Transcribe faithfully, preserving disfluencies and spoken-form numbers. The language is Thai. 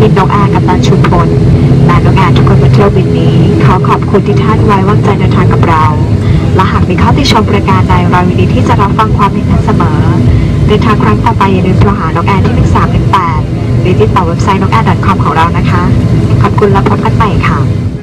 บินนกแอร์กัปตันชุมพลและนกแอร์ทุกคนบนเที่ยวบินนี้ขอขอบคุณที่ท่านไว้วางใจเดินทางกับเราและหากมีข้อติชมประการใดเรายินดีที่จะรับฟังความเห็นนั้นเสมอเดินทางครั้งต่อไปอย่าลืมโทรหานกแอร์ที่หนึ่งสามหนึ่งแปดหรือติดต่อเว็บไซต์นกแอร์ ดอท คอม ของเรานะคะขอบคุณและพบกันใหม่ค่ะ